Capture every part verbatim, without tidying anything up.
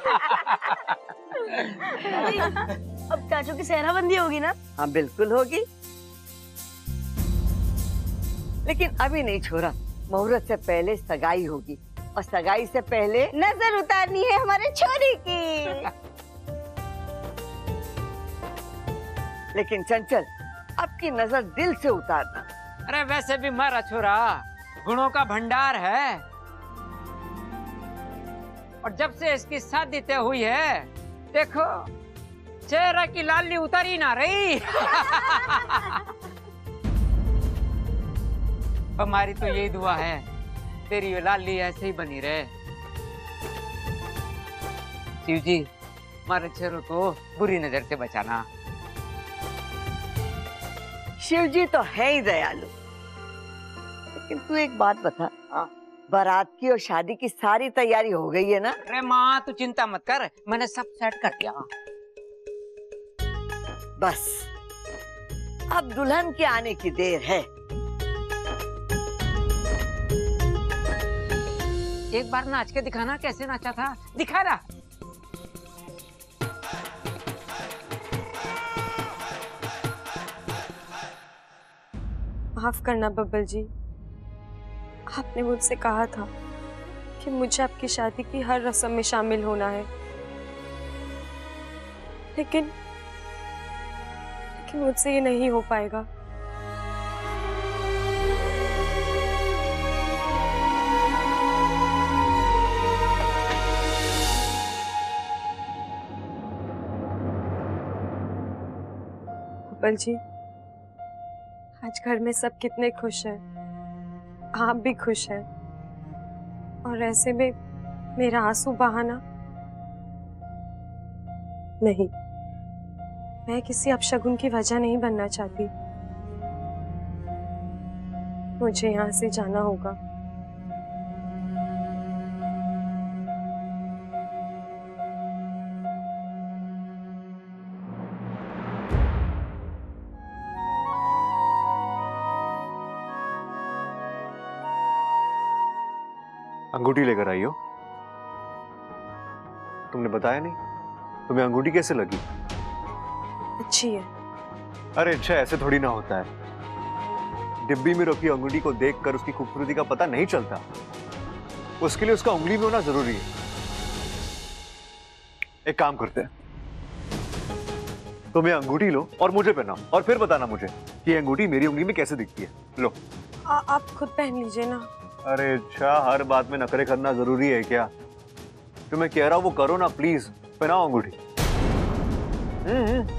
अब चाचू की सेहराबंदी होगी ना? हाँ बिल्कुल होगी, लेकिन अभी नहीं छोरा, मुहूर्त से पहले सगाई होगी और सगाई से पहले नजर उतारनी है हमारे छोरी की। लेकिन चंचल, अब की नजर दिल से उतारना। अरे वैसे भी मारा छोरा गुणों का भंडार है, और जब से इसकी शादी तय हुई है देखो चेहरा की लाली उतारी ना रही। हमारी तो यही दुआ है तेरी ये लाली ऐसे ही बनी रहे। शिव जी हमारे चेहरों को बुरी नजर से बचाना। शिव जी तो है ही दयालु, लेकिन तू एक बात बता, हाँ? बारात की और शादी की सारी तैयारी हो गई है ना? अरे माँ तू चिंता मत कर, मैंने सब सेट कर दिया। बस अब दुल्हन के आने की देर है। एक बार नाच के दिखाना कैसे नाचा था, दिखा ना। माफ करना बब्बल जी, आपने मुझसे कहा था कि मुझे आपकी शादी की हर रस्म में शामिल होना है, लेकिन लेकिन मुझसे ये नहीं हो पाएगा। बब्बल जी, आज घर में सब कितने खुश हैं, आप भी खुश हैं, और ऐसे में मेरा आंसू बहाना नहीं। मैं किसी अपशगुन की वजह नहीं बनना चाहती। मुझे यहाँ से जाना होगा। अंगूठी लेकर आई हो? तुमने बताया नहीं, तुम्हें अंगूठी कैसे लगी? अच्छी है। अरे अच्छा ऐसे थोड़ी ना होता है। डिब्बी में रखी अंगूठी को देखकर उसकी खूबसूरती का पता नहीं चलता, उसके लिए उसका उंगली में होना जरूरी है। एक काम करते हैं, तुम ये अंगूठी लो और मुझे पहनाओ, और फिर बताना मुझे कि ये अंगूठी मेरी उंगली में कैसे दिखती है। लो। आ, आप खुद पहन लीजिए ना। अरे अच्छा, हर बात में नखरे करना जरूरी है क्या? जो मैं कह रहा हूं वो करो ना प्लीज, पहनाओ अंगूठी। हम्म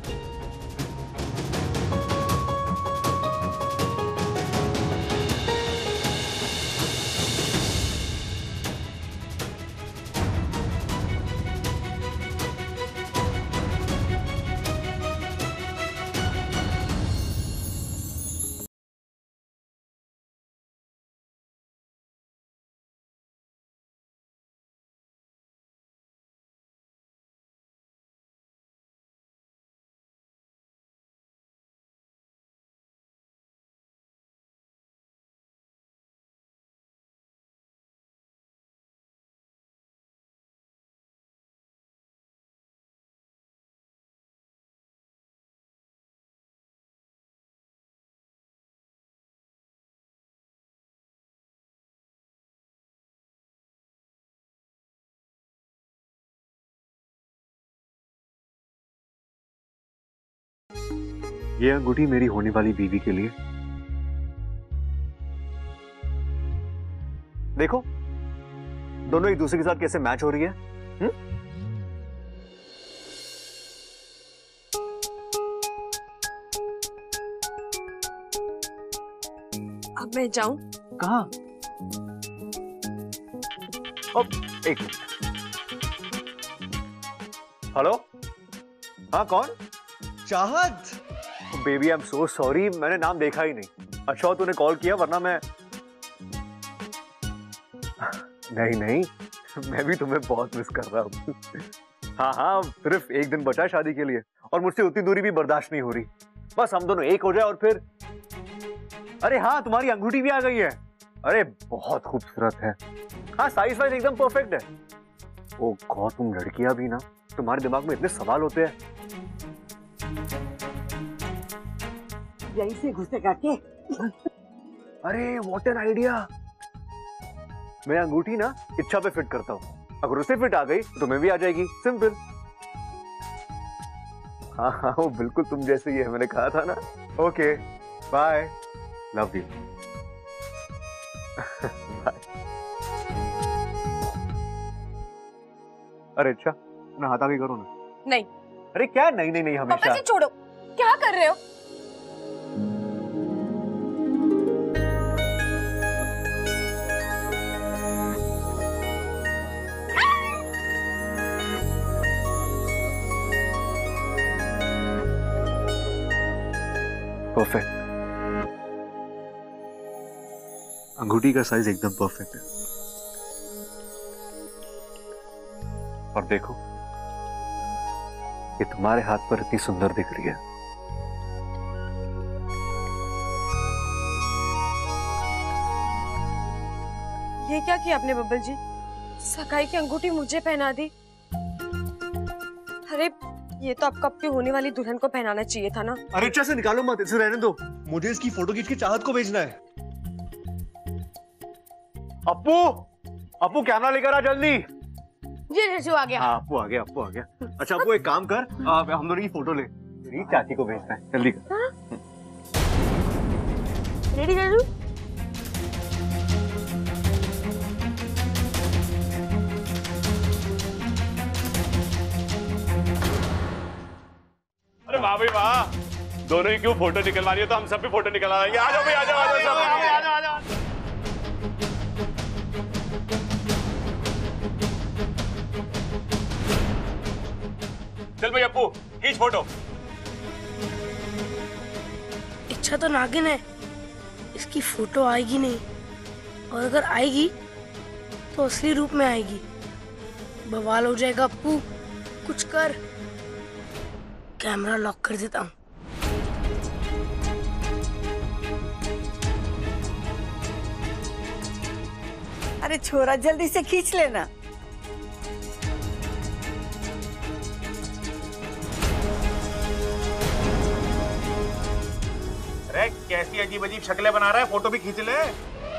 ये अंगूठी मेरी होने वाली बीवी के लिए। देखो दोनों एक दूसरे के साथ कैसे मैच हो रही है। हुँ? अब मैं जाऊं? कहाँ? अब एक मिनट। हेलो, हाँ कौन? Chahat. Baby I am so sorry, मैंने नाम देखा ही नहीं। अच्छा तूने कॉल किया, वरना मैं नहीं नहीं मैं भी तुम्हें बहुत मिस कर रहा हूँ। हाँ हाँ, सिर्फ एक दिन बचा है शादी के लिए, और मुझसे उतनी दूरी भी बर्दाश्त नहीं हो रही। बस हम दोनों एक हो जाए और फिर। अरे हाँ, तुम्हारी अंगूठी भी आ गई है। अरे बहुत खूबसूरत है। हाँ, साइज वाइज एकदम परफेक्ट है। ओ गॉड, तुम लड़कियां भी ना, तुम्हारे दिमाग में इतने सवाल होते हैं। यहीं से घुसेगा के? अरे व्हाट एन आइडिया। मैं अंगूठी ना इच्छा पे फिट करता हूँ, अगर उसे फिट आ गई तो तुम्हें भी आ जाएगी, सिंपल। हाँ हाँ, वो बिल्कुल तुम जैसे ही है, मैंने कहा था ना। Okay bye, love you. Bye. अरे अच्छा, ना हाथ आगे करो ना। नहीं। अरे क्या नहीं नहीं नहीं, हमेशा। पापा जी छोड़ो, क्या कर रहे हो? परफेक्ट। अंगूठी का साइज एकदम परफेक्ट है। और देखो, ये तुम्हारे हाथ पर इतनी सुंदर दिख रही है। ये क्या किया आपने बब्बल जी? सगाई की अंगूठी मुझे पहना दी। अरे ये तो अब कब की होने वाली दुल्हन को पहनाना चाहिए था ना। अरे इच्छा से निकालो मत, इसे रहने दो। मुझे इसकी फोटो खींच के चाहत को भेजना है। अप्पू, अप्पू कैमरा लेकर आ जल्दी। जी जैसे आ गया। हाँ अप्पू आ गया, अप्पू आ गया। अच्छा अप्पू एक काम कर, आ, हम दोनों की फोटो ले, मेरी चाची को भेजना है, जल्दी कर। रेडी जीजू? अरे वाह भाई वाह, दोनों ही क्यों फोटो निकलवा रही हो, तो हम सब भी फोटो निकलवा लेंगे। आ जाओ भाई, आ जाओ आ जाओ, आ जाओ आ जाओ। चल भाई अप्पू, खींच फोटो। इच्छा तो नागिन है, इसकी फोटो आएगी नहीं, और अगर आएगी तो असली रूप में आएगी। बवाल हो जाएगा अप्पू, कुछ कर। कैमरा लॉक कर देता हूँ। अरे छोरा जल्दी से खींच लेना। अरे कैसी अजीब अजीब शक्लें बना रहा है, फोटो भी खींच ले।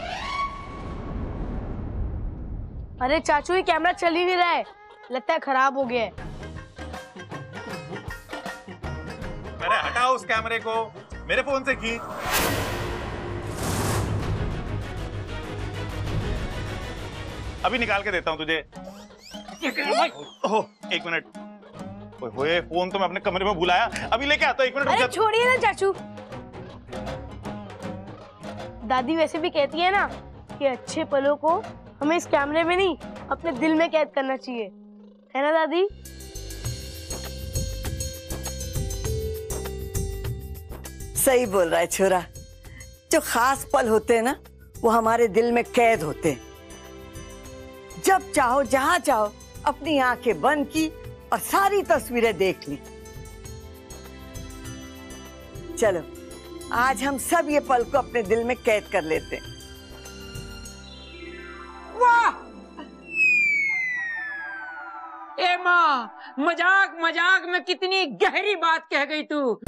अरे चाचू ये कैमरा चल ही नहीं रहा है, लगता है खराब हो गया है। अरे हटाओ उस कैमरे को, मेरे फोन से खींच। अभी निकाल के देता हूँ तुझे। ओह एक मिनट, ओए फोन तो मैं अपने कमरे में भुलाया, अभी लेके आता हूँ, एक मिनट। अरे छोड़िए ना चाचू, दादी वैसे भी कहती है ना कि अच्छे पलों को हमें इस कैमरे में नहीं अपने दिल में कैद करना चाहिए, है ना दादी? सही बोल रहा है छोरा, जो खास पल होते हैं ना वो हमारे दिल में कैद होते हैं। जब चाहो जहां चाहो अपनी आंखें बंद की और सारी तस्वीरें देख ली। चलो आज हम सब ये पल को अपने दिल में कैद कर लेते हैं। वाह! ए माँ, मजाक मजाक में कितनी गहरी बात कह गई तू।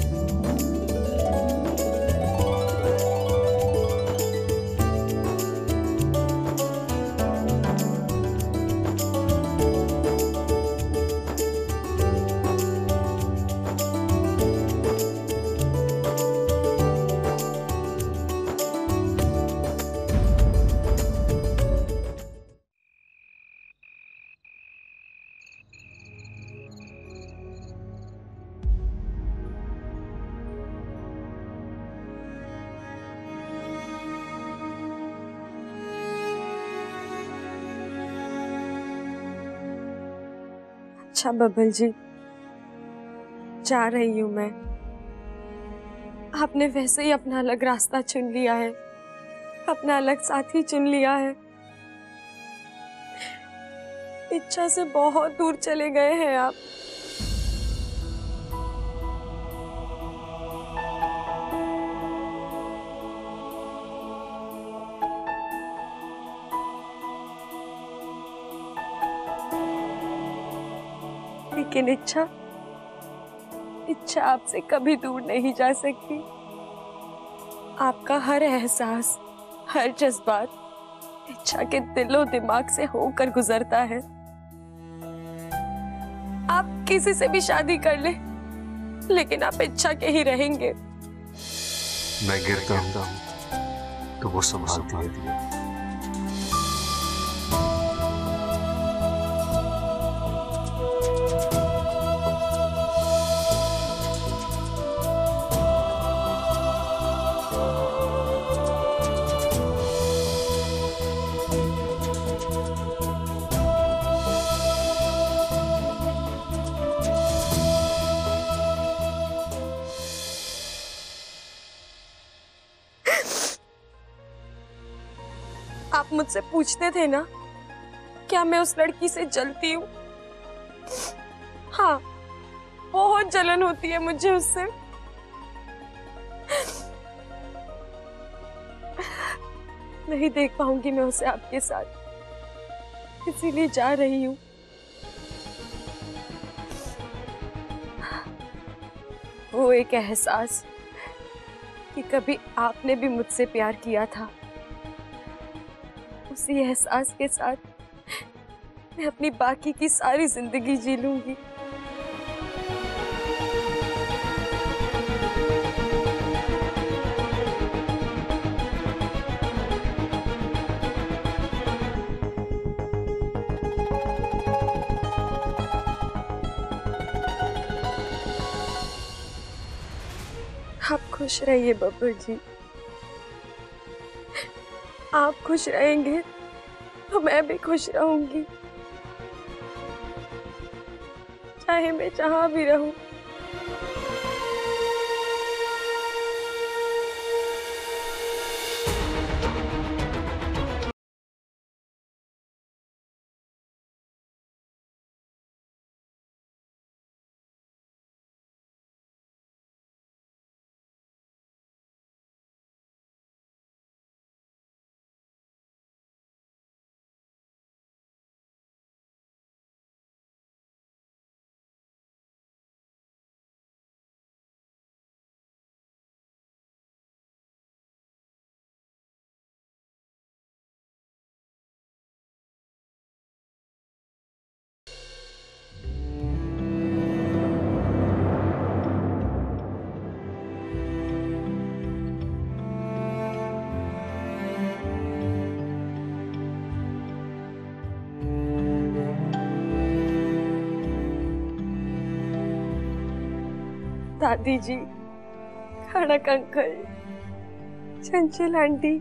अच्छा बब्बल जी, जा रही हूँ मैं। आपने वैसे ही अपना अलग रास्ता चुन लिया है, अपना अलग साथी चुन लिया है। इच्छा से बहुत दूर चले गए हैं आप। लेकिन इच्छा इच्छा आपसे कभी दूर नहीं जा सकती। आपका हर एहसास, हर जज्बात इच्छा के दिलो दिमाग से होकर गुजरता है। आप किसी से भी शादी कर ले, लेकिन आप इच्छा के ही रहेंगे। मैं गिरता हूँ तो वो संभालती है। आप मुझसे पूछते थे ना, क्या मैं उस लड़की से जलती हूँ? हाँ, बहुत जलन होती है मुझे उससे। नहीं देख पाऊंगी मैं उसे आपके साथ, इसीलिए जा रही हूँ। वो एक एहसास कि कभी आपने भी मुझसे प्यार किया था, उसी एहसास के साथ मैं अपनी बाकी की सारी जिंदगी जी लूंगी। आप खुश रहिए बब्बल जी। आप खुश रहेंगे तो मैं भी खुश रहूंगी, चाहे मैं जहां भी रहूं। दादी जी, खड़क अंकल, चंचल आंटी,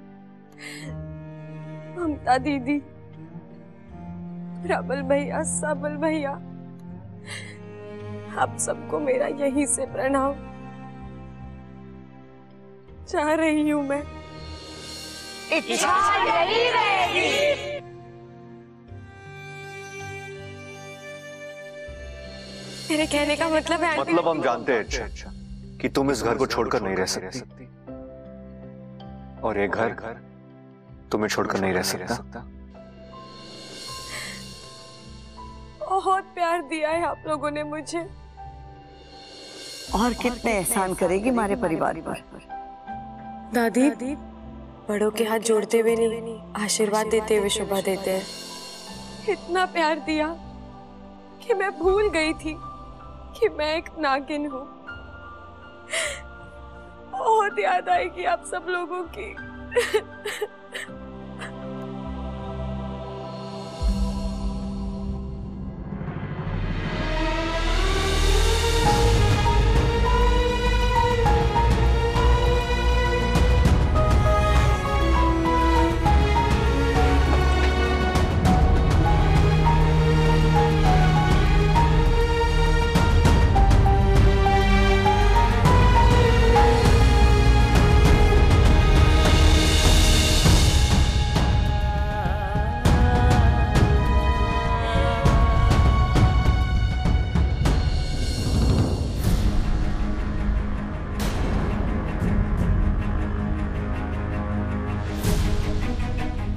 ममता दीदी, प्रबल भैया, सबल भैया, आप सबको मेरा यहीं से प्रणाम। जा रही हूँ मैं। इच्छा यही रहेगी। मेरे कहने का मतलब है मतलब हम जानते हैं इच्छा कि तुम इस घर को छोड़कर नहीं रह सकती, और ये घर घर तुम्हें छोड़कर नहीं रह सकता। बहुत प्यार दिया है आप लोगों ने मुझे, और कितने एहसान करेगी हमारे परिवार पर। दादी, बड़ों के हाथ जोड़ते हुए नहीं, आशीर्वाद देते हुए शोभा देते हैं। इतना प्यार दिया कि मैं भूल गई थी कि मैं एक नागिन हूँ। बहुत याद आएगी आप सब लोगों की।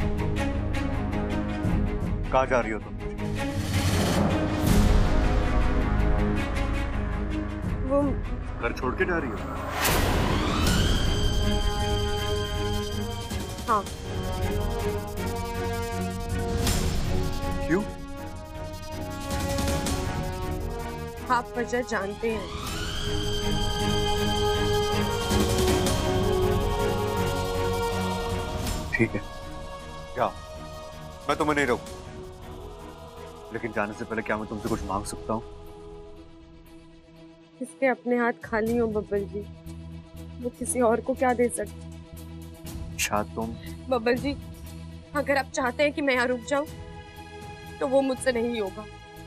कहाँ जा रही हो तुम? तुम घर छोड़ के जा रही हो? हाँ। क्यों? आप वजह जानते हैं। ठीक है, जाओ, मैं तुम्हें नहीं रोकूं, लेकिन जाने से पहले क्या मैं तुमसे कुछ मांग सकता हूँ? इसके अपने हाथ खाली हो बब्बल जी, वो किसी और को क्या दे सकते? अच्छा तुम बब्बल जी, अगर आप चाहते हैं कि मैं यहाँ रुक जाऊं, तो वो मुझसे नहीं होगा।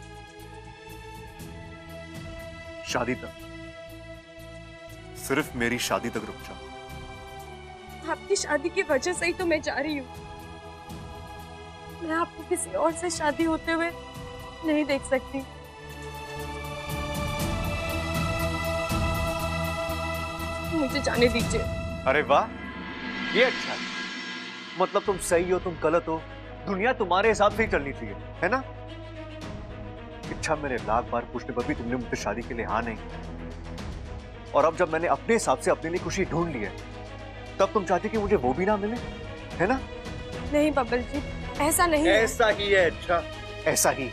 शादी तक, सिर्फ मेरी शादी तक रुक जाओ। आपकी शादी की वजह से ही तो मैं जा रही हूँ। मैं आपको किसी और से शादी होते हुए नहीं देख सकती। मुझे जाने दीजिए। अरे वाह, ये अच्छा है। मतलब तुम सही हो, तुम गलत हो, दुनिया तुम्हारे हिसाब से ही चलनी चाहिए, है ना? इच्छा, मैंने लाख बार पूछने पर भी तुमने मुझसे शादी के लिए हाँ नहीं, और अब जब मैंने अपने हिसाब से अपने लिए खुशी ढूंढ ली है, तब तुम चाहती कि मुझे वो भी ना मिले, है ना? नहीं बब्बल जी, ऐसा नहीं है। ऐसा ही है। अच्छा, ऐसा ही।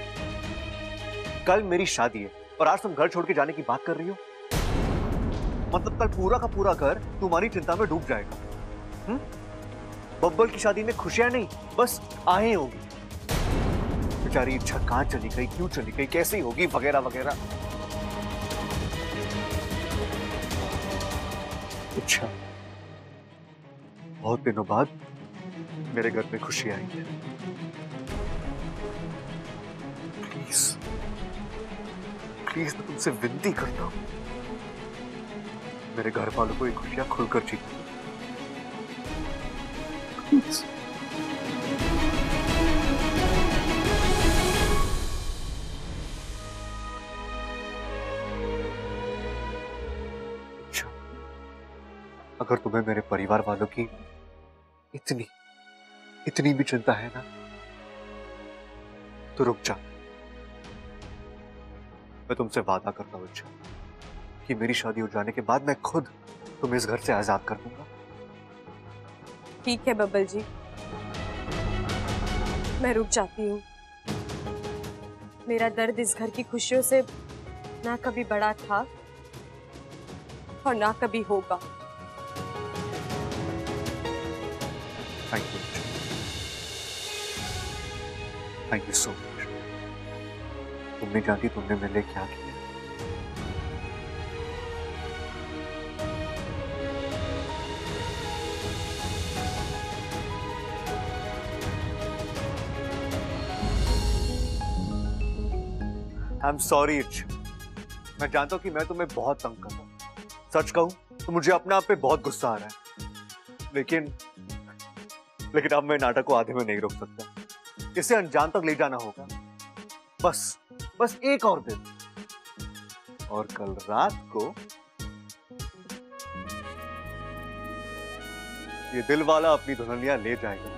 कल मेरी शादी है और आज तुम घर छोड़ के जाने की बात कर रही हो। मतलब कल पूरा का पूरा घर तुम्हारी चिंता में डूब जाएगा। हम्म? बब्बल की शादी में खुशियां नहीं, बस आहें होगी। बेचारी इच्छा कहां चली गई, क्यों चली गई, कैसी होगी, वगैरह वगैरह। अच्छा, बहुत दिनों बाद मेरे घर में खुशी आई है। प्लीज प्लीज मैं तुमसे विनती करता हूं, मेरे घर वालों को ये खुशियां खुलकर जीने। प्लीज। अच्छा, अगर तुम्हें मेरे परिवार वालों की इतनी इतनी भी चिंता है ना, तो रुक जा। मैं तुमसे वादा करता हूं इच्छा, कि मेरी शादी हो जाने के बाद मैं खुद तुम्हें इस घर से आजाद कर दूंगा। ठीक है बब्बल जी, मैं रुक जाती हूँ। मेरा दर्द इस घर की खुशियों से ना कभी बड़ा था और ना कभी होगा। Thank you, thank you so much. तुम नहीं जानती तुमने मेरे लिए क्या किया। आई एम सॉरी इच्छा, मैं जानता हूं कि मैं तुम्हें बहुत तंग कर रहा हूं। सच कहूं तो मुझे अपने आप पे बहुत गुस्सा आ रहा है, लेकिन लेकिन अब मैं नाटक को आधे में नहीं रोक सकता। इसे अंजाम तक ले जाना होगा। बस बस एक और दिन, और कल रात को ये दिल वाला अपनी दुल्हनिया ले जाएगा।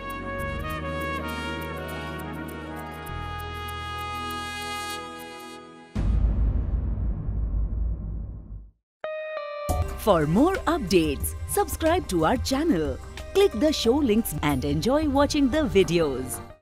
For more updates, subscribe to our channel, click the show links and enjoy watching the videos.